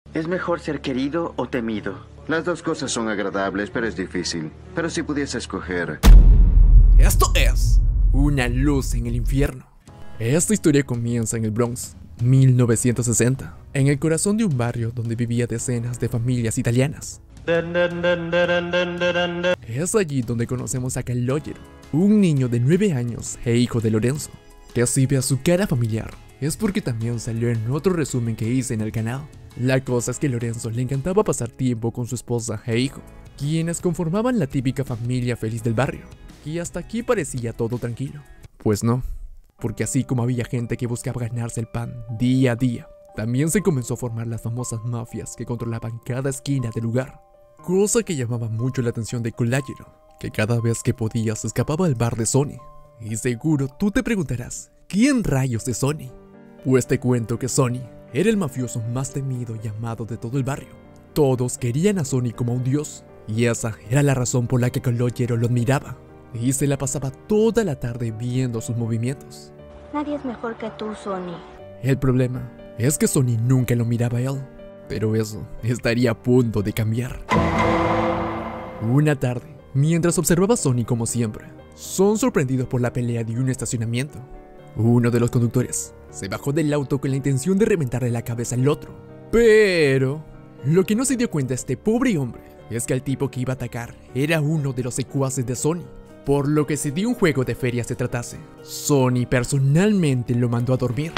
¿Es mejor ser querido o temido? Las dos cosas son agradables, pero es difícil. Pero si pudiese escoger... Esto es Una luz en el infierno. Esta historia comienza en el Bronx, 1960, en el corazón de un barrio donde vivía decenas de familias italianas. Es allí donde conocemos a Calogero, un niño de 9 años e hijo de Lorenzo, que si ve a su cara familiar es porque también salió en otro resumen que hice en el canal. La cosa es que Lorenzo le encantaba pasar tiempo con su esposa e hijo, quienes conformaban la típica familia feliz del barrio, y hasta aquí parecía todo tranquilo. Pues no, porque así como había gente que buscaba ganarse el pan día a día, también se comenzó a formar las famosas mafias que controlaban cada esquina del lugar. Cosa que llamaba mucho la atención de Calogero, que cada vez que podía se escapaba al bar de Sonny. Y seguro tú te preguntarás, ¿quién rayos es Sonny? Pues te cuento que Sonny era el mafioso más temido y amado de todo el barrio. Todos querían a Sonny como un dios, y esa era la razón por la que Calogero lo admiraba, y se la pasaba toda la tarde viendo sus movimientos. Nadie es mejor que tú, Sonny. El problema es que Sonny nunca lo miraba a él, pero eso estaría a punto de cambiar. Una tarde, mientras observaba a Sonny como siempre, son sorprendidos por la pelea de un estacionamiento. Uno de los conductores se bajó del auto con la intención de reventarle la cabeza al otro, pero lo que no se dio cuenta este pobre hombre es que el tipo que iba a atacar era uno de los secuaces de Sonny. Por lo que si de un juego de feria se tratase, Sonny personalmente lo mandó a dormir.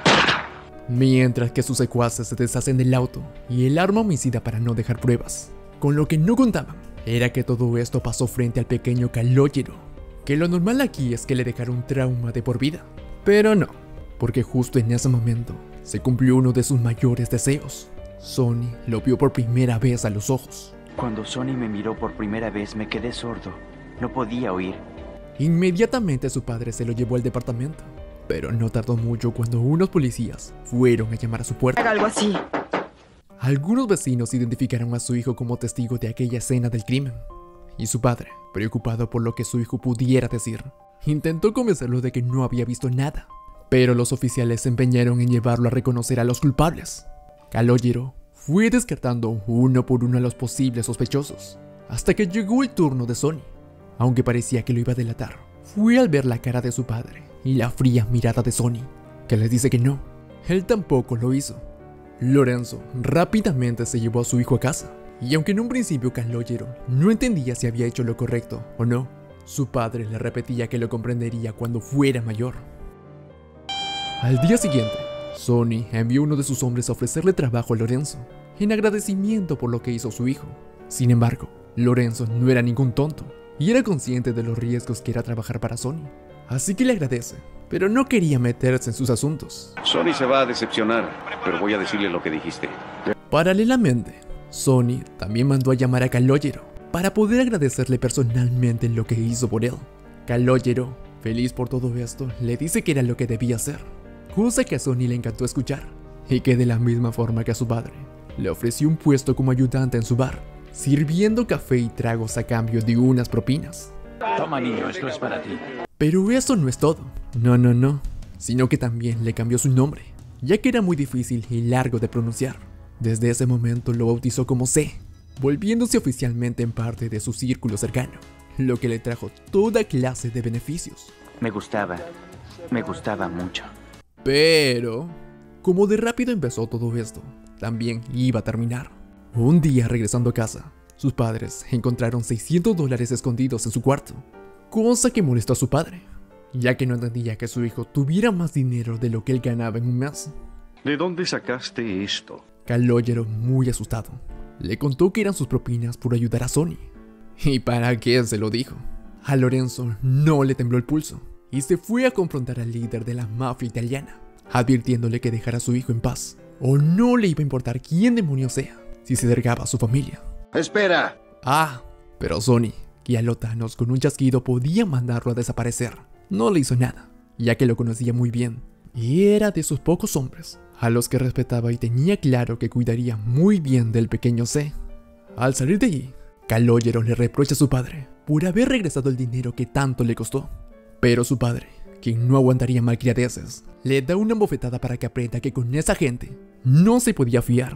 Mientras que sus secuaces se deshacen del auto y el arma homicida para no dejar pruebas. Con lo que no contaban era que todo esto pasó frente al pequeño Calogero, que lo normal aquí es que le dejara un trauma de por vida. Pero no, porque justo en ese momento se cumplió uno de sus mayores deseos. Sonny lo vio por primera vez a los ojos. Cuando Sonny me miró por primera vez me quedé sordo. No podía oír. Inmediatamente su padre se lo llevó al departamento, pero no tardó mucho cuando unos policías fueron a llamar a su puerta. Haga algo así. Algunos vecinos identificaron a su hijo como testigo de aquella escena del crimen, y su padre, preocupado por lo que su hijo pudiera decir, intentó convencerlo de que no había visto nada, pero los oficiales se empeñaron en llevarlo a reconocer a los culpables. Calogero fue descartando uno por uno a los posibles sospechosos, hasta que llegó el turno de Sonny. Aunque parecía que lo iba a delatar, fue al ver la cara de su padre y la fría mirada de Sonny, que le dice que no, él tampoco lo hizo. Lorenzo rápidamente se llevó a su hijo a casa, y aunque en un principio Calogero no entendía si había hecho lo correcto o no, su padre le repetía que lo comprendería cuando fuera mayor. Al día siguiente, Sonny envió a uno de sus hombres a ofrecerle trabajo a Lorenzo, en agradecimiento por lo que hizo su hijo. Sin embargo, Lorenzo no era ningún tonto, y era consciente de los riesgos que era trabajar para Sonny, así que le agradece, pero no quería meterse en sus asuntos. Sonny se va a decepcionar, pero voy a decirle lo que dijiste. Paralelamente, Sonny también mandó a llamar a Calogero para poder agradecerle personalmente lo que hizo por él. Calogero, feliz por todo esto, le dice que era lo que debía hacer, cosa que a Sonny le encantó escuchar, y que de la misma forma que a su padre, le ofreció un puesto como ayudante en su bar, sirviendo café y tragos a cambio de unas propinas. Toma, niño, esto es para ti. Pero eso no es todo, no, sino que también le cambió su nombre, ya que era muy difícil y largo de pronunciar. Desde ese momento lo bautizó como C, volviéndose oficialmente en parte de su círculo cercano, lo que le trajo toda clase de beneficios. Me gustaba mucho. Pero, como de rápido empezó todo esto, también iba a terminar. Un día regresando a casa, sus padres encontraron $600 escondidos en su cuarto, cosa que molestó a su padre, ya que no entendía que su hijo tuviera más dinero de lo que él ganaba en un mes. ¿De dónde sacaste esto? Calogero, muy asustado, le contó que eran sus propinas por ayudar a Sonny. ¿Y para qué se lo dijo? A Lorenzo no le tembló el pulso, y se fue a confrontar al líder de la mafia italiana, advirtiéndole que dejara a su hijo en paz, o no le iba a importar quién demonios sea, si se dergaba a su familia. ¡Espera! Pero Sonny, que a lo Thanos con un chasquido podía mandarlo a desaparecer, no le hizo nada, ya que lo conocía muy bien, y era de esos pocos hombres a los que respetaba y tenía claro que cuidaría muy bien del pequeño C. Al salir de allí, Calogero le reprocha a su padre por haber regresado el dinero que tanto le costó, pero su padre, quien no aguantaría malcriadeces, le da una bofetada para que aprenda que con esa gente no se podía fiar,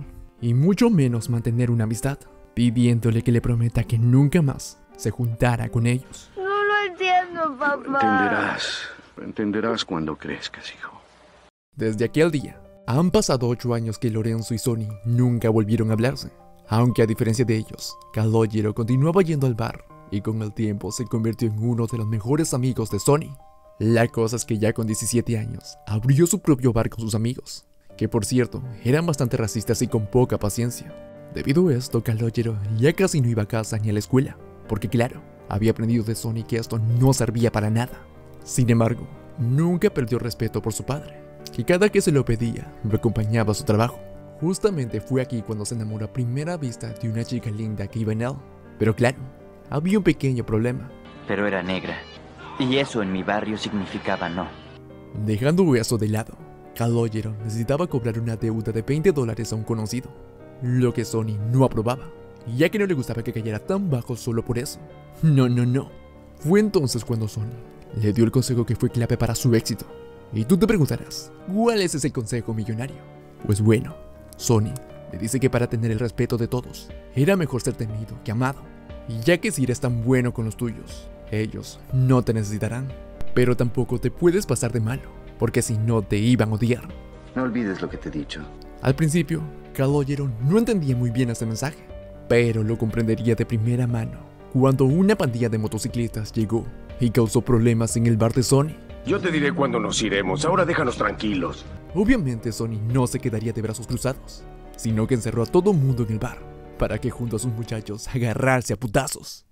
y mucho menos mantener una amistad, pidiéndole que le prometa que nunca más se juntara con ellos. No lo entiendo, papá. Entenderás cuando crezcas, hijo. Desde aquel día, han pasado 8 años que Lorenzo y Sonny nunca volvieron a hablarse, aunque a diferencia de ellos, Calogero continuaba yendo al bar y con el tiempo se convirtió en uno de los mejores amigos de Sonny. La cosa es que ya con 17 años, abrió su propio bar con sus amigos, que por cierto, eran bastante racistas y con poca paciencia. Debido a esto, Calogero ya casi no iba a casa ni a la escuela, porque claro, había aprendido de Sonny que esto no servía para nada. Sin embargo, nunca perdió respeto por su padre, que cada que se lo pedía, lo acompañaba a su trabajo. Justamente fue aquí cuando se enamoró a primera vista de una chica linda que iba en él. Pero claro, había un pequeño problema. Pero era negra. Y eso en mi barrio significaba no. Dejando eso de lado, Calogero necesitaba cobrar una deuda de $20 a un conocido, lo que Sonny no aprobaba, ya que no le gustaba que cayera tan bajo solo por eso. No. Fue entonces cuando Sonny le dio el consejo que fue clave para su éxito. Y tú te preguntarás, ¿cuál es ese consejo millonario? Pues bueno, Sonny le dice que para tener el respeto de todos, era mejor ser temido que amado. Y ya que si eres tan bueno con los tuyos, ellos no te necesitarán. Pero tampoco te puedes pasar de malo, porque si no te iban a odiar. No olvides lo que te he dicho. Al principio, Calogero no entendía muy bien ese mensaje, pero lo comprendería de primera mano cuando una pandilla de motociclistas llegó y causó problemas en el bar de Sonny. Yo te diré cuándo nos iremos. Ahora déjanos tranquilos. Obviamente Sonny no se quedaría de brazos cruzados, sino que encerró a todo mundo en el bar, para que junto a sus muchachos agarrarse a putazos.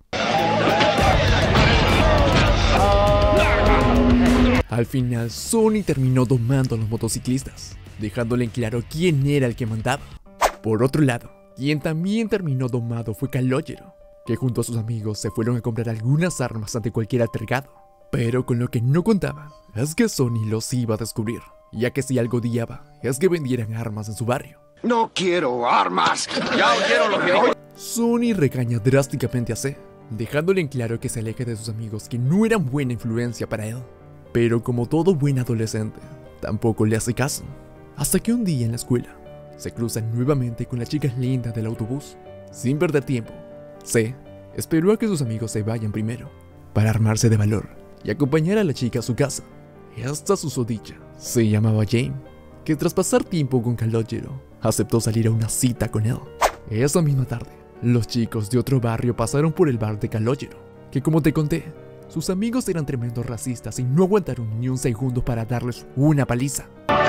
Al final, Sonny terminó domando a los motociclistas, dejándole en claro quién era el que mandaba. Por otro lado, quien también terminó domado fue Calogero, que junto a sus amigos se fueron a comprar algunas armas ante cualquier altercado. Pero con lo que no contaban es que Sonny los iba a descubrir, ya que si algo odiaba es que vendieran armas en su barrio. ¡No quiero armas! ¡Ya oyeron lo que dijo! Sonny regaña drásticamente a C, dejándole en claro que se aleje de sus amigos que no eran buena influencia para él. Pero como todo buen adolescente, tampoco le hace caso. Hasta que un día en la escuela, se cruza nuevamente con la chica linda del autobús. Sin perder tiempo, C esperó a que sus amigos se vayan primero, para armarse de valor y acompañar a la chica a su casa. Esta susodicha se llamaba Jane, que tras pasar tiempo con Calogero, aceptó salir a una cita con él. Esa misma tarde, los chicos de otro barrio pasaron por el bar de Calogero, que como te conté, sus amigos eran tremendos racistas y no aguantaron ni un segundo para darles una paliza.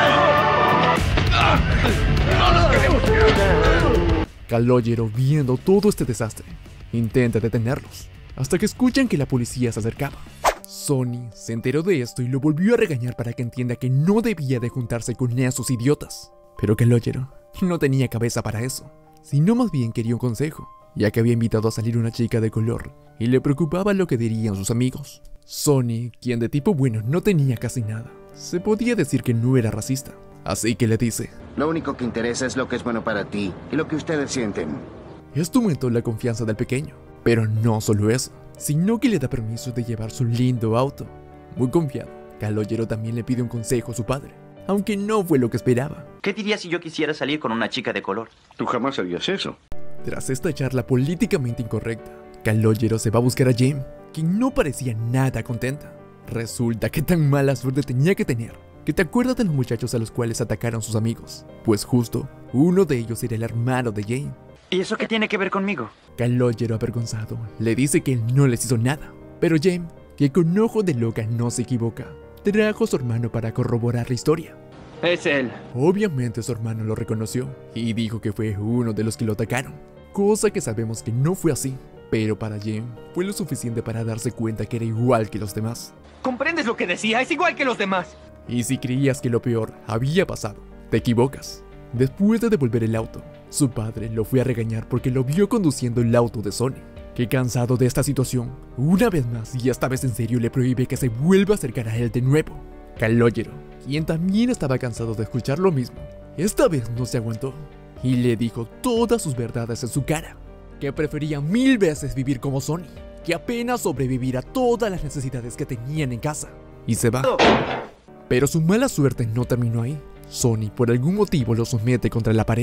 Calogero, viendo todo este desastre, intenta detenerlos, hasta que escuchan que la policía se acercaba. Sonny se enteró de esto y lo volvió a regañar para que entienda que no debía de juntarse con esos idiotas. Pero Calogero no tenía cabeza para eso, sino más bien quería un consejo, ya que había invitado a salir una chica de color y le preocupaba lo que dirían sus amigos. Sonny, quien de tipo bueno no tenía casi nada, se podía decir que no era racista, así que le dice: Lo único que interesa es lo que es bueno para ti y lo que ustedes sienten. Esto aumentó la confianza del pequeño, pero no solo eso, sino que le da permiso de llevar su lindo auto. Muy confiado, Calogero también le pide un consejo a su padre, aunque no fue lo que esperaba. ¿Qué dirías si yo quisiera salir con una chica de color? Tú jamás harías eso. Tras esta charla políticamente incorrecta, Calogero se va a buscar a Jane, quien no parecía nada contenta. Resulta que tan mala suerte tenía que tener, que te acuerdas de los muchachos a los cuales atacaron sus amigos, pues justo uno de ellos era el hermano de Jane. ¿Y eso qué tiene que ver conmigo? Calogero, avergonzado, le dice que él no les hizo nada, pero Jane, que con ojo de loca no se equivoca, trajo a su hermano para corroborar la historia. Es él. Obviamente su hermano lo reconoció y dijo que fue uno de los que lo atacaron, cosa que sabemos que no fue así, pero para Jane fue lo suficiente para darse cuenta que era igual que los demás. ¿Comprendes lo que decía? Es igual que los demás. Y si creías que lo peor había pasado, te equivocas. Después de devolver el auto, su padre lo fue a regañar porque lo vio conduciendo el auto de Sonny, que cansado de esta situación, una vez más y esta vez en serio le prohíbe que se vuelva a acercar a él de nuevo. Calogero, quien también estaba cansado de escuchar lo mismo, esta vez no se aguantó y le dijo todas sus verdades en su cara, que prefería 1000 veces vivir como Sonny, que apenas sobrevivir a todas las necesidades que tenían en casa, y se va. Pero su mala suerte no terminó ahí. Sonny por algún motivo lo somete contra la pared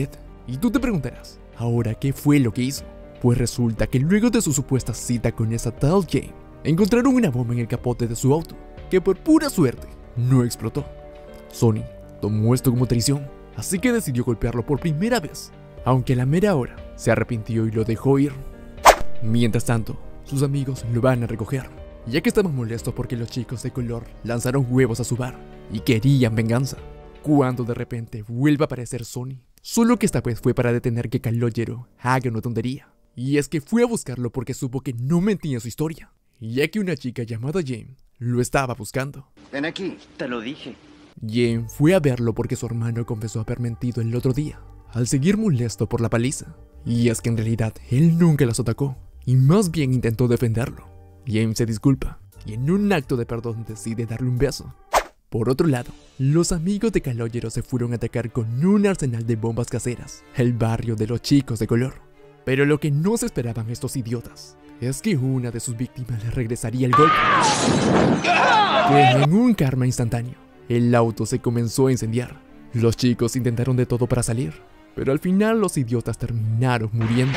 Y tú te preguntarás, ¿ahora qué fue lo que hizo? Pues resulta que luego de su supuesta cita con esa tal Jane, encontraron una bomba en el capote de su auto, que por pura suerte no explotó. Sonny tomó esto como traición, así que decidió golpearlo por primera vez, aunque a la mera hora se arrepintió y lo dejó ir. Mientras tanto, sus amigos lo van a recoger, ya que estaban molestos porque los chicos de color lanzaron huevos a su bar y querían venganza. Cuando de repente vuelve a aparecer Sonny, solo que esta vez fue para detener que Calogero haga una tontería. Y es que fue a buscarlo porque supo que no mentía en su historia, ya que una chica llamada Jane lo estaba buscando. Ven aquí. Te lo dije. Jane fue a verlo porque su hermano confesó haber mentido el otro día, al seguir molesto por la paliza. Y es que en realidad él nunca los atacó, y más bien intentó defenderlo. Jane se disculpa, y en un acto de perdón decide darle un beso. Por otro lado, los amigos de Calogero se fueron a atacar con un arsenal de bombas caseras el barrio de los chicos de color. Pero lo que no se esperaban estos idiotas es que una de sus víctimas le regresaría el golpe. Pues en un karma instantáneo, el auto se comenzó a incendiar. Los chicos intentaron de todo para salir, pero al final los idiotas terminaron muriendo.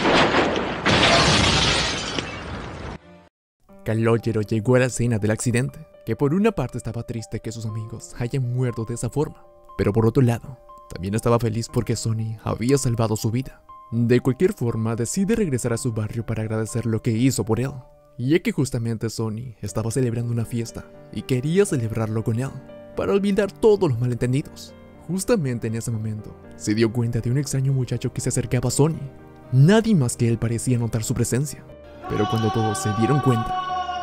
Calogero llegó a la escena del accidente, que por una parte estaba triste que sus amigos hayan muerto de esa forma, pero por otro lado, también estaba feliz porque Sonny había salvado su vida. De cualquier forma, decide regresar a su barrio para agradecer lo que hizo por él, ya que justamente Sonny estaba celebrando una fiesta y quería celebrarlo con él, para olvidar todos los malentendidos. Justamente en ese momento, se dio cuenta de un extraño muchacho que se acercaba a Sonny. Nadie más que él parecía notar su presencia, pero cuando todos se dieron cuenta,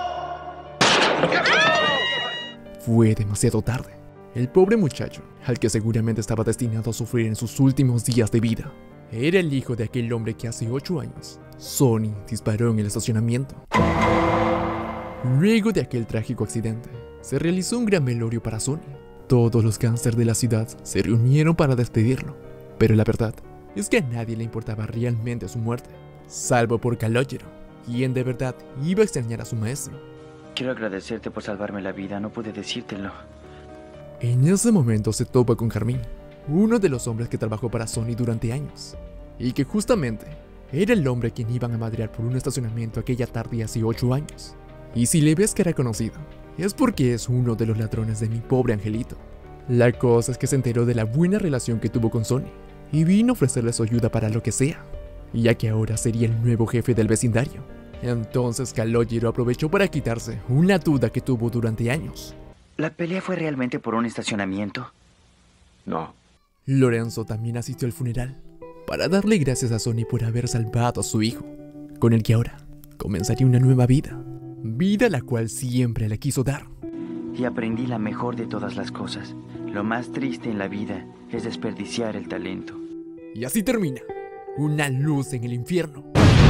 fue demasiado tarde. El pobre muchacho, al que seguramente estaba destinado a sufrir en sus últimos días de vida, era el hijo de aquel hombre que hace 8 años, Sonny disparó en el estacionamiento. Luego de aquel trágico accidente, se realizó un gran velorio para Sonny. Todos los gángsters de la ciudad se reunieron para despedirlo, pero la verdad es que a nadie le importaba realmente su muerte, salvo por Calogero, quien de verdad iba a extrañar a su maestro. Quiero agradecerte por salvarme la vida, no pude decírtelo. En ese momento se topa con Carmín, uno de los hombres que trabajó para Sonny durante años, y que justamente era el hombre quien iban a madrear por un estacionamiento aquella tarde hace 8 años. Y si le ves cara conocido, es porque es uno de los ladrones de mi pobre angelito. La cosa es que se enteró de la buena relación que tuvo con Sonny, y vino a ofrecerle su ayuda para lo que sea, ya que ahora sería el nuevo jefe del vecindario. Entonces Calogero aprovechó para quitarse una duda que tuvo durante años. ¿La pelea fue realmente por un estacionamiento? No. Lorenzo también asistió al funeral, para darle gracias a Sonny por haber salvado a su hijo, con el que ahora comenzaría una nueva vida. Vida la cual siempre le quiso dar. Y aprendí la mejor de todas las cosas. Lo más triste en la vida es desperdiciar el talento. Y así termina, una luz en el infierno.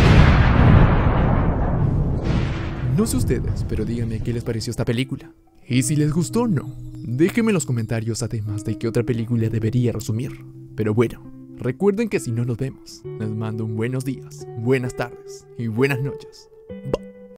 No sé ustedes, pero díganme qué les pareció esta película. Y si les gustó o no, déjenme en los comentarios además de qué otra película debería resumir. Pero bueno, recuerden que si no nos vemos, les mando un buenos días, buenas tardes y buenas noches. Bye.